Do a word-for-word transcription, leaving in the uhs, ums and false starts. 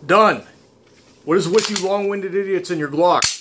Done. What is with you long-winded idiots in your Glock?